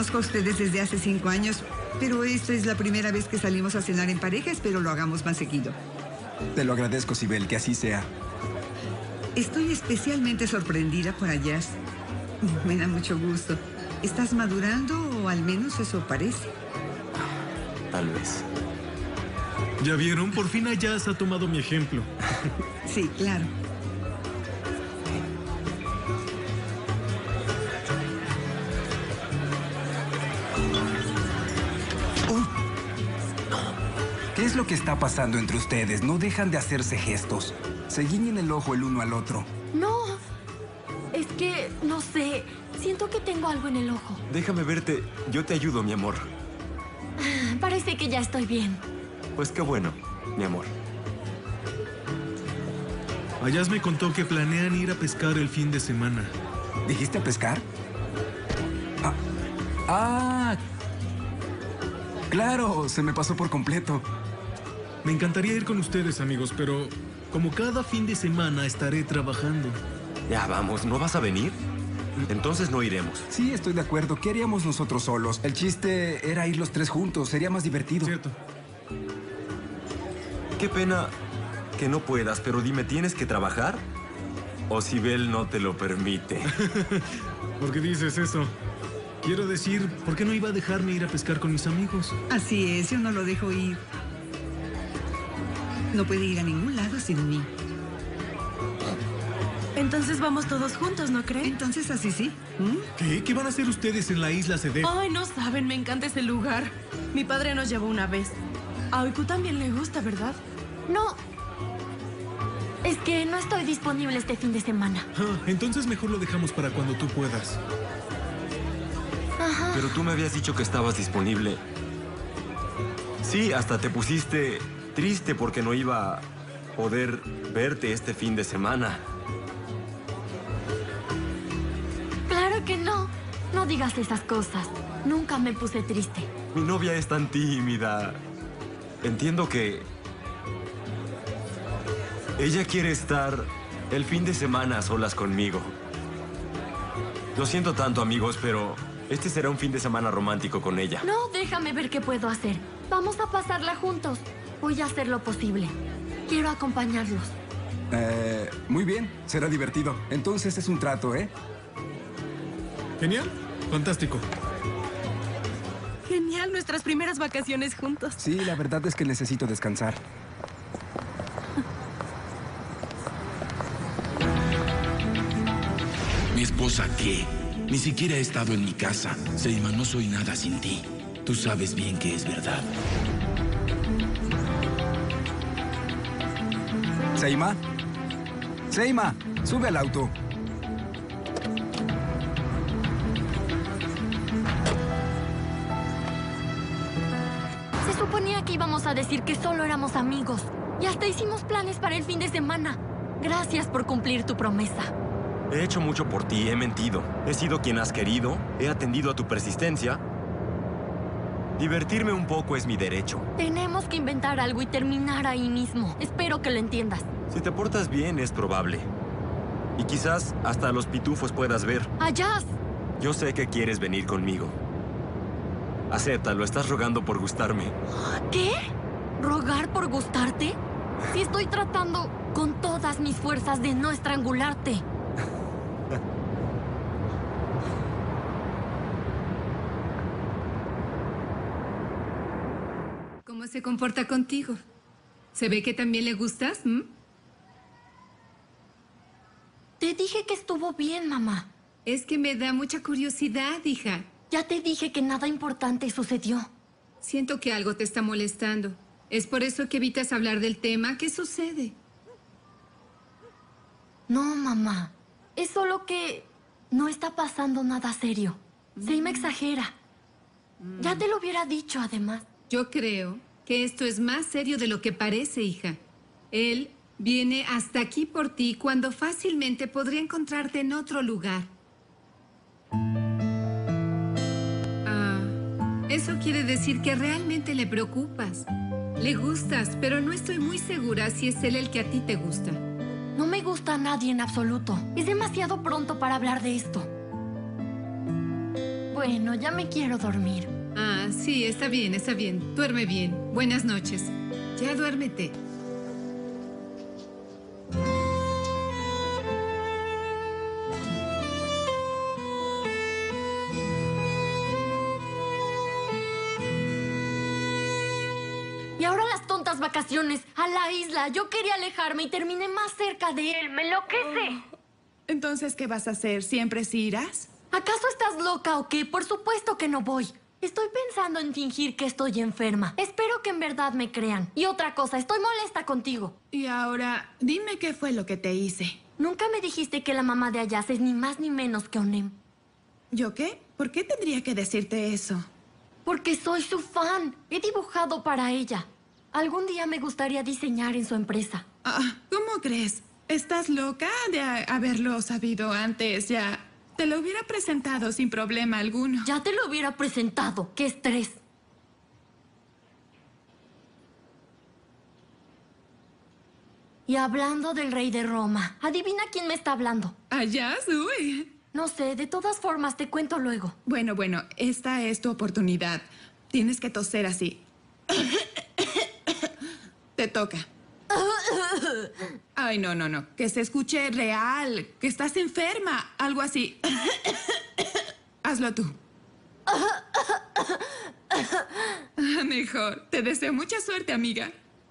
Conozco a ustedes desde hace 5 años, pero esta es la primera vez que salimos a cenar en pareja. Espero lo hagamos más seguido. Te lo agradezco, Sibel, que así sea. Estoy especialmente sorprendida por Ayaz. Me da mucho gusto. ¿Estás madurando o al menos eso parece? Tal vez. ¿Ya vieron? Por fin Ayaz ha tomado mi ejemplo. Sí, claro. ¿Qué es lo que está pasando entre ustedes? No dejan de hacerse gestos. Se guiñen el ojo el uno al otro. No, es que, no sé, siento que tengo algo en el ojo. Déjame verte. Yo te ayudo, mi amor. Parece que ya estoy bien. Pues qué bueno, mi amor. Ayaz me contó que planean ir a pescar el fin de semana. ¿Dijiste a pescar? Ah, claro, se me pasó por completo. Me encantaría ir con ustedes, amigos, pero como cada fin de semana estaré trabajando. Ya vamos, ¿no vas a venir? Entonces no iremos. Sí, estoy de acuerdo. ¿Qué haríamos nosotros solos? El chiste era ir los tres juntos. Sería más divertido. Cierto. Qué pena que no puedas, pero dime, ¿tienes que trabajar? ¿O Sibel no te lo permite? ¿Por qué dices eso? Quiero decir, ¿por qué no iba a dejarme ir a pescar con mis amigos? Así es, yo no lo dejo ir. No puede ir a ningún lado sin mí. Entonces vamos todos juntos, ¿no creen? Entonces así sí. ¿Qué? ¿Qué van a hacer ustedes en la isla Sedef? Ay, no saben, me encanta ese lugar. Mi padre nos llevó una vez. A Oiku también le gusta, ¿verdad? No, es que no estoy disponible este fin de semana. Entonces mejor lo dejamos para cuando tú puedas. Ajá. Pero tú me habías dicho que estabas disponible. Sí, hasta te pusiste triste porque no iba a poder verte este fin de semana. Claro que no. No digas esas cosas. Nunca me puse triste. Mi novia es tan tímida. Entiendo que ella quiere estar el fin de semana a solas conmigo. Lo siento tanto, amigos, pero este será un fin de semana romántico con ella. No, déjame ver qué puedo hacer. Vamos a pasarla juntos. Voy a hacer lo posible. Quiero acompañarlos. Muy bien, será divertido. Entonces es un trato, ¿eh? Genial. Fantástico. Genial, nuestras primeras vacaciones juntos. Sí, la verdad es que necesito descansar. ¿Mi esposa qué? Ni siquiera he estado en mi casa. Seima, no soy nada sin ti. Tú sabes bien que es verdad. ¿Seima? ¡Seima! ¡Sube al auto! Se suponía que íbamos a decir que solo éramos amigos. Y hasta hicimos planes para el fin de semana. Gracias por cumplir tu promesa. He hecho mucho por ti, he mentido. He sido quien has querido, he atendido a tu persistencia. Divertirme un poco es mi derecho. Tenemos que inventar algo y terminar ahí mismo. Espero que lo entiendas. Si te portas bien, es probable. Y quizás hasta los pitufos puedas ver. ¡Ayaz! Yo sé que quieres venir conmigo. Acéptalo, estás rogando por gustarme. ¿Qué? ¿Rogar por gustarte? Si estoy tratando con todas mis fuerzas de no estrangularte. ¿Cómo se comporta contigo? ¿Se ve que también le gustas? Te dije que estuvo bien, mamá. Es que me da mucha curiosidad, hija. Ya te dije que nada importante sucedió. Siento que algo te está molestando. ¿Es por eso que evitas hablar del tema? ¿Qué sucede? No, mamá. Es solo que no está pasando nada serio. Seima exagera. Ya te lo hubiera dicho, además. Yo creo que esto es más serio de lo que parece, hija. Él viene hasta aquí por ti cuando fácilmente podría encontrarte en otro lugar. Eso quiere decir que realmente le preocupas. Le gustas, pero no estoy muy segura si es él el que a ti te gusta. No me gusta a nadie en absoluto. Es demasiado pronto para hablar de esto. Bueno, ya me quiero dormir. Ah, sí, está bien, está bien. Duerme bien. Buenas noches. Ya duérmete. Y ahora las tontas vacaciones a la isla. Yo quería alejarme y terminé más cerca de él. Me enloquece. Entonces, ¿qué vas a hacer? ¿Siempre sí irás? ¿Acaso estás loca o qué? Por supuesto que no voy. Estoy pensando en fingir que estoy enferma. Espero que en verdad me crean. Y otra cosa, estoy molesta contigo. Y ahora, dime qué fue lo que te hice. Nunca me dijiste que la mamá de Ayaz es ni más ni menos que Onem. ¿Yo qué? ¿Por qué tendría que decirte eso? Porque soy su fan. He dibujado para ella. Algún día me gustaría diseñar en su empresa. Ah, ¿cómo crees? ¿Estás loca de haberlo sabido antes? Ya te lo hubiera presentado sin problema alguno. Ya te lo hubiera presentado. ¡Qué estrés! Y hablando del rey de Roma, adivina quién me está hablando. Allá, uy. No sé, de todas formas te cuento luego. Bueno, esta es tu oportunidad. Tienes que toser así. Te toca. Ay, no. Que se escuche real. Que estás enferma. Algo así. Hazlo tú. Mejor. Te deseo mucha suerte, amiga.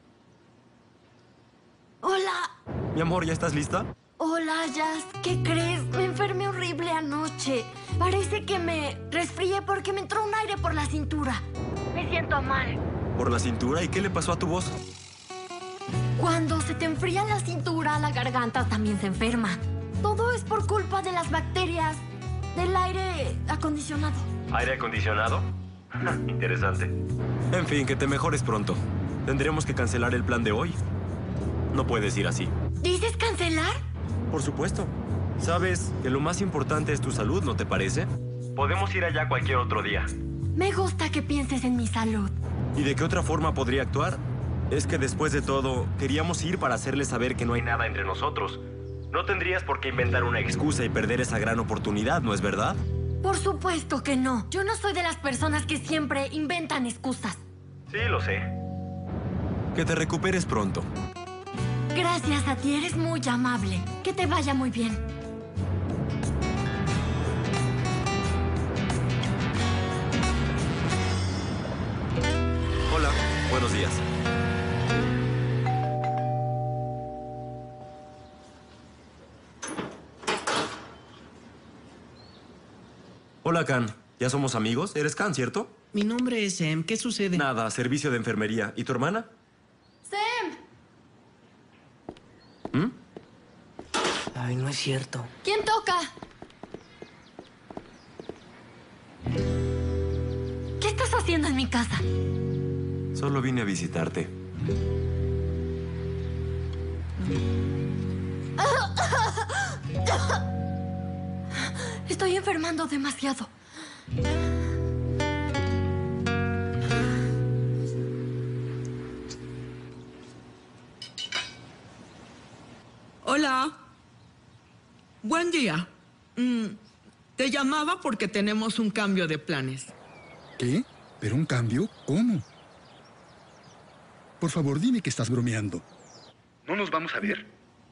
Hola. Mi amor, ¿ya estás lista? Hola, Jazz. ¿Qué crees? Me enfermé horrible anoche. Parece que me resfrié porque me entró un aire por la cintura. Me siento mal. ¿Por la cintura? ¿Y qué le pasó a tu voz? Cuando se te enfría la cintura, la garganta también se enferma. Todo es por culpa de las bacterias del aire acondicionado. ¿Aire acondicionado? Interesante. En fin, que te mejores pronto. Tendremos que cancelar el plan de hoy. No puedes ir así. ¿Dices cancelar? Por supuesto. Sabes que lo más importante es tu salud, ¿no te parece? Podemos ir allá cualquier otro día. Me gusta que pienses en mi salud. ¿Y de qué otra forma podría actuar? Es que después de todo, queríamos ir para hacerles saber que no hay nada entre nosotros. No tendrías por qué inventar una excusa y perder esa gran oportunidad, ¿no es verdad? Por supuesto que no. Yo no soy de las personas que siempre inventan excusas. Sí, lo sé. Que te recuperes pronto. Gracias a ti, eres muy amable. Que te vaya muy bien. Hola, buenos días. Hola, Khan. ¿Ya somos amigos? ¿Eres Khan, cierto? Mi nombre es Sam. ¿Qué sucede? Nada, servicio de enfermería. ¿Y tu hermana? ¡Sam! Ay, no es cierto. ¿Quién toca? ¿Qué estás haciendo en mi casa? Solo vine a visitarte. Estoy enfermando demasiado. Hola. Buen día. Te llamaba porque tenemos un cambio de planes. ¿Qué? ¿Pero un cambio? ¿Cómo? Por favor, dime que estás bromeando. ¿No nos vamos a ver?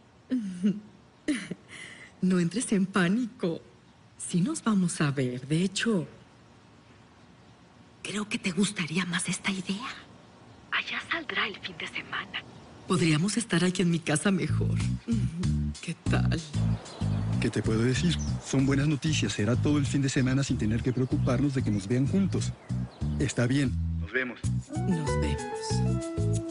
No entres en pánico. Sí nos vamos a ver. De hecho, creo que te gustaría más esta idea. Allá saldrá el fin de semana. Podríamos estar aquí en mi casa mejor. ¿Qué tal? ¿Qué te puedo decir? Son buenas noticias. Será todo el fin de semana sin tener que preocuparnos de que nos vean juntos. Está bien. Nos vemos. Nos vemos.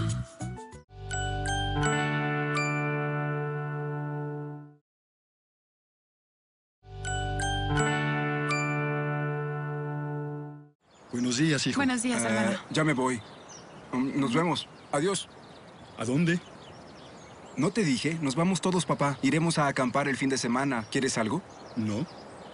Buenos días, hijo. Buenos días, hermano. Ya me voy. Nos vemos. Adiós. ¿A dónde? No te dije. Nos vamos todos, papá. Iremos a acampar el fin de semana. ¿Quieres algo? No.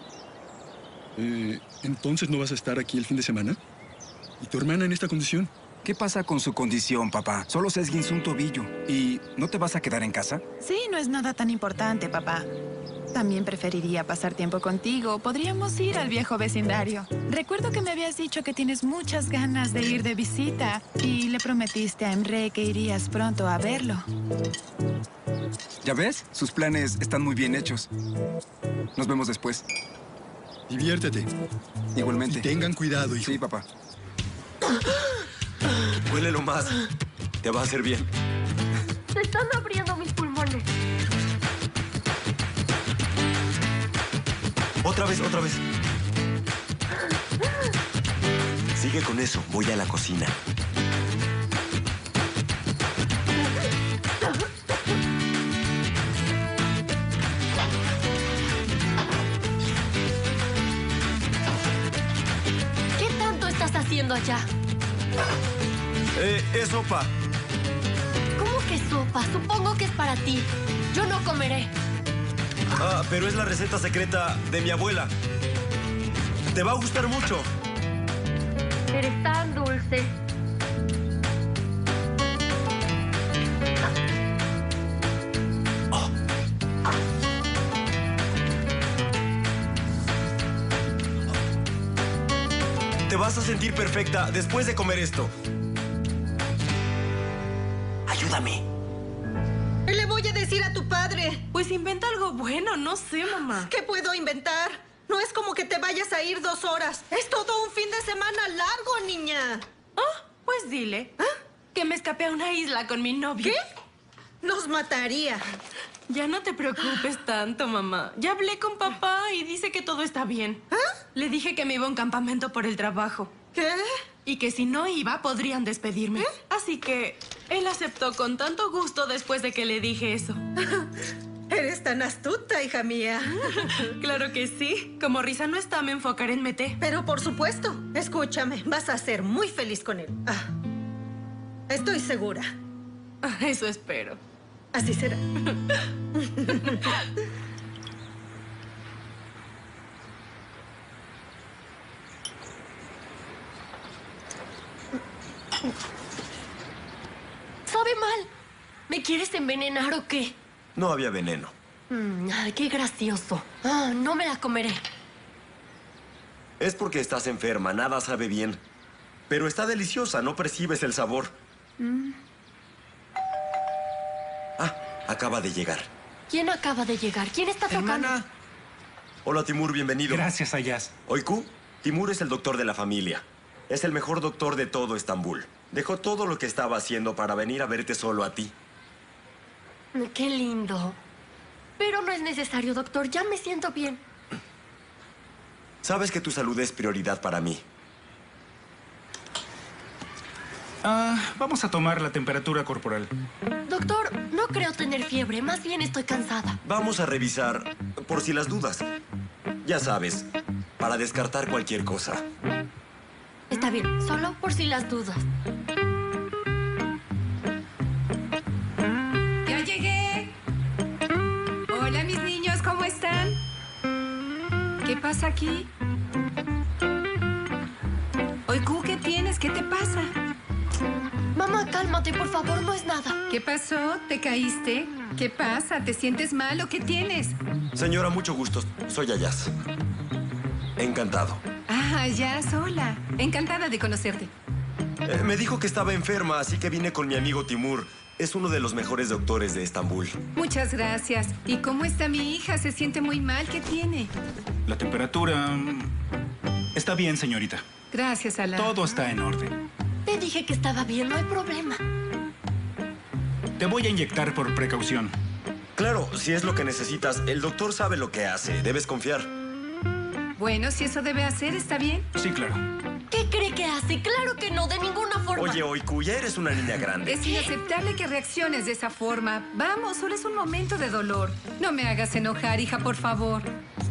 ¿Entonces no vas a estar aquí el fin de semana? ¿Y tu hermana en esta condición? ¿Qué pasa con su condición, papá? Solo se esguinzó un tobillo. ¿Y no te vas a quedar en casa? Sí, no es nada tan importante, papá. También preferiría pasar tiempo contigo. Podríamos ir al viejo vecindario. Recuerdo que me habías dicho que tienes muchas ganas de ir de visita y le prometiste a Emre que irías pronto a verlo. ¿Ya ves? Sus planes están muy bien hechos. Nos vemos después. Diviértete. Igualmente. Y tengan cuidado, hijo. Sí, papá. Huélelo más. Te va a hacer bien. Se están abriendo mis pulmones. Otra vez, otra vez. Sigue con eso. Voy a la cocina. ¿Qué tanto estás haciendo allá? Es sopa. ¿Cómo que sopa? Supongo que es para ti. Yo no comeré. Ah, pero es la receta secreta de mi abuela. Te va a gustar mucho. Eres tan dulce. Te vas a sentir perfecta después de comer esto. Ayúdame. ¿Qué le voy a decir a tu padre? Pues inventa algo bueno, no sé, mamá. ¿Qué puedo inventar? No es como que te vayas a ir 2 horas. Es todo un fin de semana largo, niña. Ah, pues dile. Que me escapé a una isla con mi novio. ¿Qué? Nos mataría. Ya no te preocupes tanto, mamá. Ya hablé con papá y dice que todo está bien. Le dije que me iba a un campamento por el trabajo. ¿Qué? Y que si no iba, podrían despedirme. Así que él aceptó con tanto gusto después de que le dije eso. Eres tan astuta, hija mía. Claro que sí. Como Risa no está, me enfocaré en Mete. Pero por supuesto, escúchame, vas a ser muy feliz con él. Estoy segura. Eso espero. Así será. Sabe mal. ¿Me quieres envenenar o qué? No había veneno. Ay, qué gracioso. No me la comeré. Es porque estás enferma, nada sabe bien. Pero está deliciosa, no percibes el sabor. Acaba de llegar. ¿Quién acaba de llegar? ¿Quién está tocando? Hermana. Hola, Timur, bienvenido. Gracias, Ayaz. Oiku, Timur es el doctor de la familia. Es el mejor doctor de todo Estambul. Dejó todo lo que estaba haciendo para venir a verte solo a ti. Qué lindo. Pero no es necesario, doctor. Ya me siento bien. Sabes que tu salud es prioridad para mí. Vamos a tomar la temperatura corporal. Doctor, no creo tener fiebre. Más bien estoy cansada. Vamos a revisar por si las dudas. Ya sabes, para descartar cualquier cosa. Está bien, solo por si las dudas. ¡Ya llegué! Hola, mis niños, ¿cómo están? ¿Qué pasa aquí? Oiku, ¿qué tienes? ¿Qué te pasa? Mamá, cálmate, por favor, no es nada. ¿Qué pasó? ¿Te caíste? ¿Qué pasa? ¿Te sientes mal o qué tienes? Señora, mucho gusto. Soy Ayaz. Encantado. Ayaz, hola. Encantada de conocerte. Me dijo que estaba enferma, así que vine con mi amigo Timur. Es uno de los mejores doctores de Estambul. Muchas gracias. ¿Y cómo está mi hija? Se siente muy mal. ¿Qué tiene? La temperatura... está bien, señorita. Gracias, Alá. Todo está en orden. Te dije que estaba bien, no hay problema. Te voy a inyectar por precaución. Claro, si es lo que necesitas, el doctor sabe lo que hace. Debes confiar. Bueno, si eso debe hacer, ¿está bien? Sí, claro. ¿Qué cree que hace? Claro que no, de ninguna forma. Oye, Oiku, ya eres una niña grande. Es inaceptable que reacciones de esa forma. Vamos, solo es un momento de dolor. No me hagas enojar, hija, por favor.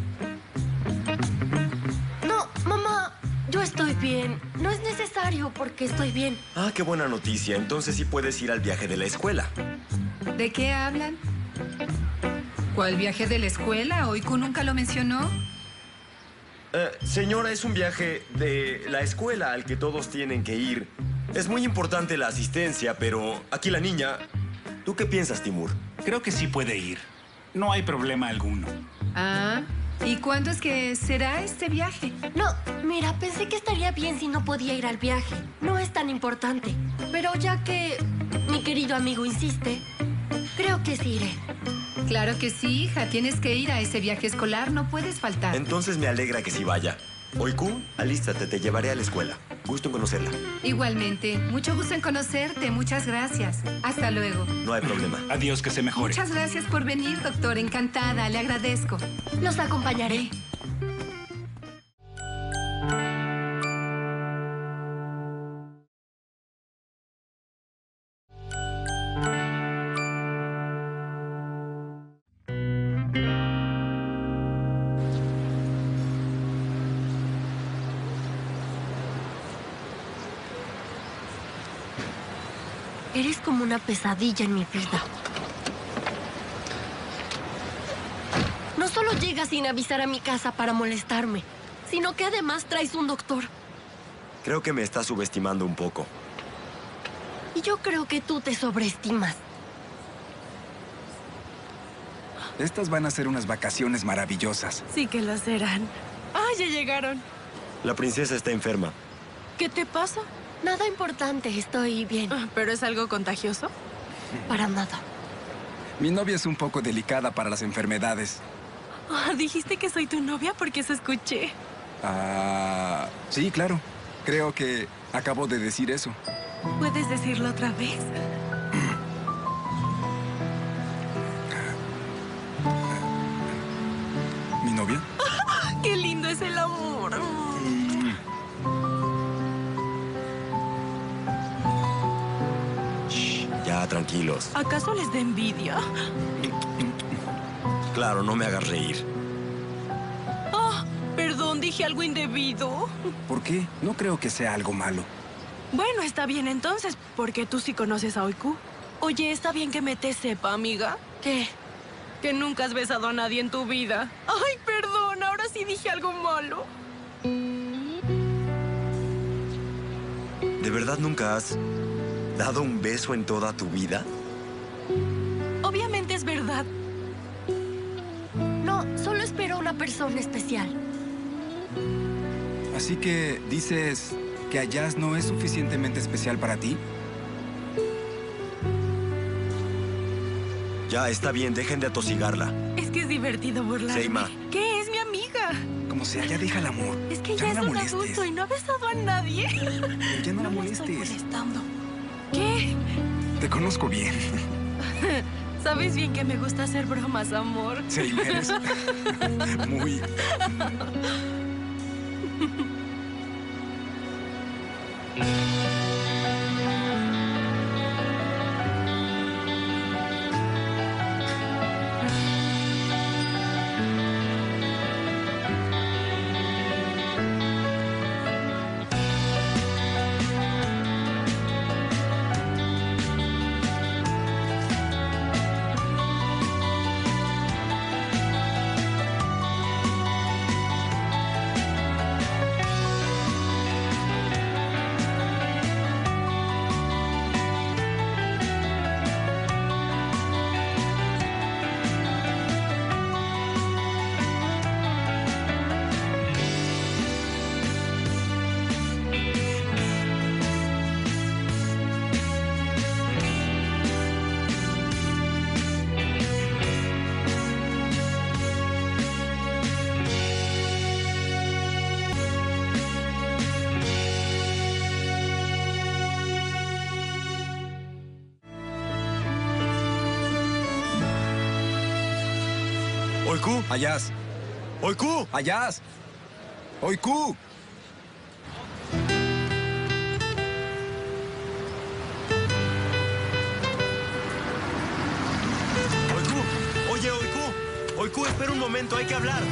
No, mamá, yo estoy bien. No es necesario porque estoy bien. Ah, qué buena noticia. Entonces sí puedes ir al viaje de la escuela. ¿De qué hablan? ¿Cuál viaje de la escuela? ¿Oiku nunca lo mencionó? Señora, es un viaje de la escuela al que todos tienen que ir. Es muy importante la asistencia, pero aquí la niña... ¿Tú qué piensas, Timur? Creo que sí puede ir. No hay problema alguno. Ah, ¿y cuándo es que será este viaje? No, mira, pensé que estaría bien si no podía ir al viaje. No es tan importante. Pero ya que mi querido amigo insiste, creo que sí iré. Claro que sí, hija. Tienes que ir a ese viaje escolar. No puedes faltar. Entonces me alegra que sí vaya. Oiku, alístate, te llevaré a la escuela. Gusto en conocerla. Igualmente. Mucho gusto en conocerte. Muchas gracias. Hasta luego. No hay problema. Adiós, que se mejore. Muchas gracias por venir, doctor. Encantada. Le agradezco. Los acompañaré. Eres como una pesadilla en mi vida. No solo llegas sin avisar a mi casa para molestarme, sino que además traes un doctor. Creo que me estás subestimando un poco. Y yo creo que tú te sobreestimas. Estas van a ser unas vacaciones maravillosas. Sí que lo serán. ¡Ah, ya llegaron! La princesa está enferma. ¿Qué te pasa? Nada importante, estoy bien. ¿Pero es algo contagioso? Para nada. Mi novia es un poco delicada para las enfermedades. ¿Dijiste que soy tu novia? Porque eso escuché. Sí, claro. Creo que acabo de decir eso. ¿Puedes decirlo otra vez? ¿Mi novia? ¡Qué lindo es el amor! Ya, tranquilos. ¿Acaso les da envidia? Claro, no me hagas reír. Perdón, dije algo indebido. ¿Por qué? No creo que sea algo malo. Bueno, está bien entonces, porque tú sí conoces a Oiku. Oye, ¿está bien que me te sepa, amiga? ¿Qué? Que nunca has besado a nadie en tu vida. Ay, perdón, ahora sí dije algo malo. ¿De verdad nunca has dado un beso en toda tu vida? Obviamente es verdad. No, solo espero a una persona especial. Así que, ¿dices que Ayaz no es suficientemente especial para ti? Ya, está bien, dejen de atosigarla. Es que es divertido burlarme. Seima. ¿Qué? Es mi amiga. Como sea, ya deja el amor. Es que ya ya no es la un molestes. adulto y no ha besado a nadie. Ya no la Me molestes. estoy molestando. ¿Qué? Te conozco bien. Sabes bien que me gusta hacer bromas, amor. Sí, eres muy... ¡Oiku! Ayaz. ¡Oiku! Ayaz. Oiku. ¡Oiku! Oye, Oiku. Oiku, espera un momento, hay que hablar.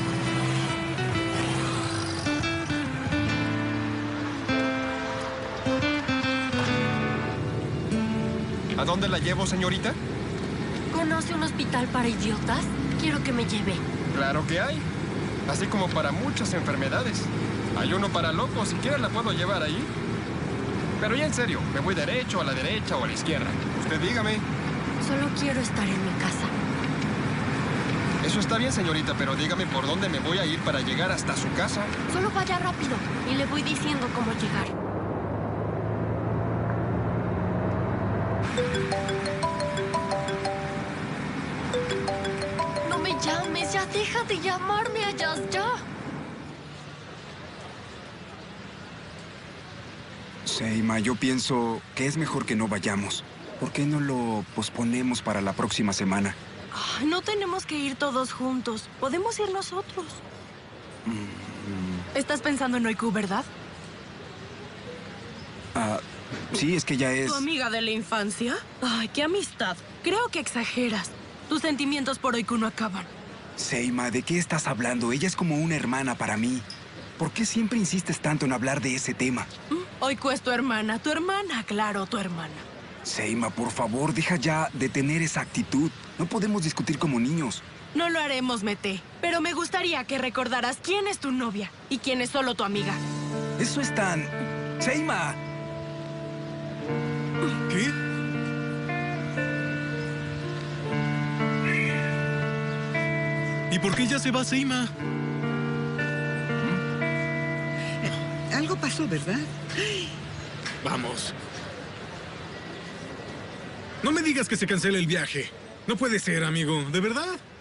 ¿A dónde la llevo, señorita? ¿Conoce un hospital para idiotas? Quiero que me lleve. Claro que hay. Así como para muchas enfermedades. Hay uno para locos, si quiere la puedo llevar ahí. Pero ya en serio, ¿me voy derecho, a la derecha o a la izquierda? Usted dígame. Solo quiero estar en mi casa. Eso está bien, señorita, pero dígame por dónde me voy a ir para llegar hasta su casa. Solo vaya rápido y le voy diciendo cómo llegar. No me llames, ya deja de llamarme a Jazz, ya. Seima, yo pienso que es mejor que no vayamos. ¿Por qué no lo posponemos para la próxima semana? Ay, no tenemos que ir todos juntos. Podemos ir nosotros. Estás pensando en Oiku, ¿verdad? Sí, es que ya es... ¿Tu amiga de la infancia? Ay, qué amistad. Creo que exageras. Tus sentimientos por Oiku no acaban. Seima, ¿de qué estás hablando? Ella es como una hermana para mí. ¿Por qué siempre insistes tanto en hablar de ese tema? Oiku es tu hermana, claro, tu hermana. Seima, por favor, deja ya de tener esa actitud. No podemos discutir como niños. No lo haremos, Mete. Pero me gustaría que recordaras quién es tu novia y quién es solo tu amiga. Eso es tan... ¡Seima! ¿Qué? ¿Y por qué ya se va Seima? Algo pasó, ¿verdad? Vamos. No me digas que se cancela el viaje. No puede ser, amigo. ¿De verdad?